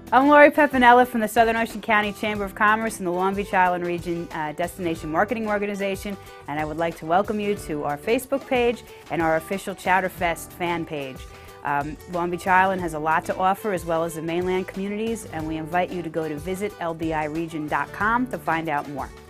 I'm Lori Pepinella from the Southern Ocean County Chamber of Commerce and the Long Beach Island Region Destination Marketing Organization, and I would like to welcome you to our Facebook page and our official Chowderfest fan page. Long Beach Island has a lot to offer, as well as the mainland communities, and we invite you to go to visitlbiregion.com to find out more.